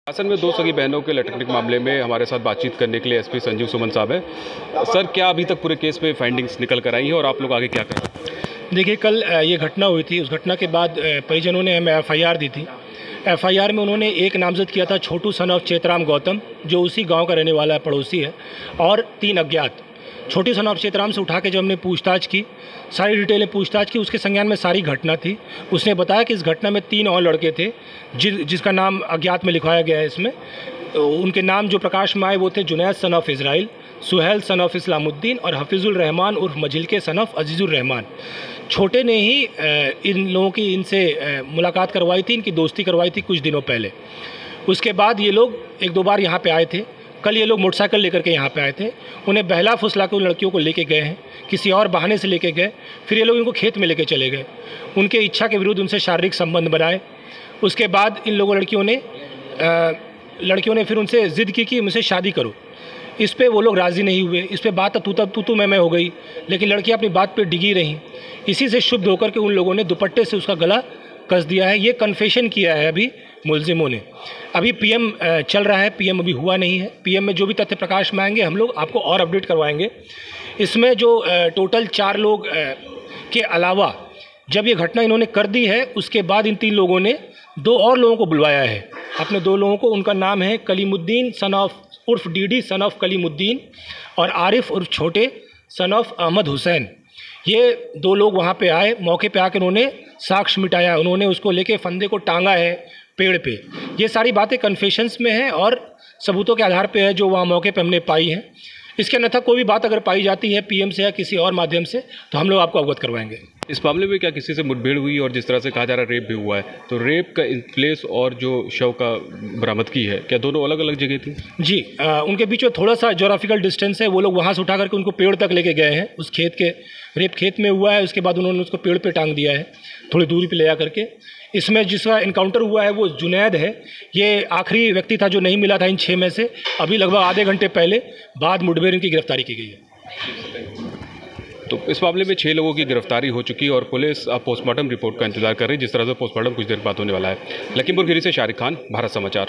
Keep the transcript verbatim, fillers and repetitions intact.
शासन में दो सगी बहनों के लटकने के मामले में हमारे साथ बातचीत करने के लिए एसपी संजीव सुमन साहब हैं। सर, क्या अभी तक पूरे केस में फाइंडिंग्स निकल कर आई हैं और आप लोग आगे क्या कर रहे हैं? देखिए, कल ये घटना हुई थी। उस घटना के बाद परिजनों ने हमें एफ आई आर दी थी। एफ आई आर में उन्होंने एक नामजद किया था छोटू सन ऑफ चेतराम गौतम, जो उसी गांव का रहने वाला है, पड़ोसी है, और तीन अज्ञात। छोटी सन ऑफ चेतराम से उठा के जब हमने पूछताछ की, सारी डिटेलें पूछताछ की, उसके संज्ञान में सारी घटना थी। उसने बताया कि इस घटना में तीन और लड़के थे जि, जिसका नाम अज्ञात में लिखवाया गया है इसमें। उनके नाम जो प्रकाश में आए वो थे Junaid son of Israil, Suhail son of Islamuddin और हफीज़ुल रहमान उर्फ मजिलके सन ऑफ अजीज़ुर रहमान। छोटे ने ही इन लोगों की इनसे मुलाकात करवाई थी, इनकी दोस्ती करवाई थी कुछ दिनों पहले। उसके बाद ये लोग एक दो बार यहाँ पे आए थे। कल ये लोग मोटरसाइकिल लेकर के यहाँ पे आए थे। उन्हें बहला फुसला के उन लड़कियों को लेके गए हैं, किसी और बहाने से लेके गए। फिर ये लोग इनको खेत में लेके चले गए, उनके इच्छा के विरुद्ध उनसे शारीरिक संबंध बनाए। उसके बाद इन लोगों लड़कियों ने आ, लड़कियों ने फिर उनसे ज़िद की कि मुझसे शादी करो। इस पे वो लोग राज़ी नहीं हुए। इस पे बात तू तब तू तू मैं मैं हो गई, लेकिन लड़कियाँ अपनी बात पे डिगी रहीं। इसी से शुभ होकर के उन लोगों ने दुपट्टे से उसका गला कस दिया है। ये कन्फेशन किया है अभी मुलजिमों ने। अभी पीएम चल रहा है, पीएम अभी हुआ नहीं है। पीएम में जो भी तथ्य प्रकाश में आएंगे हम लोग आपको और अपडेट करवाएंगे। इसमें जो टोटल चार लोग के अलावा जब ये घटना इन्होंने कर दी है, उसके बाद इन तीन लोगों ने दो और लोगों को बुलवाया है, अपने दो लोगों को। उनका नाम है कलीमुद्दीन सन ऑफ उर्फ डीडी सन ऑफ कलीमुद्दीन और आरिफ उर्फ छोटे सन ऑफ अहमद हुसैन। ये दो लोग वहाँ पे आए, मौके पे आकर उन्होंने साक्ष्य मिटाया। उन्होंने उसको लेके फंदे को टांगा है पेड़ पे। ये सारी बातें कन्फेशंस में हैं और सबूतों के आधार पे है जो वहाँ मौके पे हमने पाई हैं। इसके अन्यथा कोई भी बात अगर पाई जाती है पीएम से या किसी और माध्यम से तो हम लोग आपको अवगत करवाएंगे। इस मामले में क्या किसी से मुठभेड़ हुई और जिस तरह से कहा जा रहा है रेप भी हुआ है, तो रेप का प्लेस और जो शव का बरामद की है, क्या दोनों अलग अलग जगह थी? जी, आ, उनके बीच में थोड़ा सा जोग्राफिकल डिस्टेंस है। वो लोग वहाँ से उठा करके उनको पेड़ तक लेके गए हैं। उस खेत के रेप खेत में हुआ है, उसके बाद उन्होंने उसको पेड़ पे टांग दिया है थोड़ी दूरी पे ले जा करके। इसमें जिसका इनकाउंटर हुआ है वो जुनैद है। ये आखिरी व्यक्ति था जो नहीं मिला था इन छः में से। अभी लगभग आधे घंटे पहले बाद मुठभेड़ इनकी गिरफ्तारी की गई है। तो इस मामले में छः लोगों की गिरफ्तारी हो चुकी है और पुलिस अब पोस्टमार्टम रिपोर्ट का इंतजार कर रही है, जिस तरह से पोस्टमार्टम कुछ देर बाद होने वाला है। लखीमपुर खीरी से शारिक खान, भारत समाचार।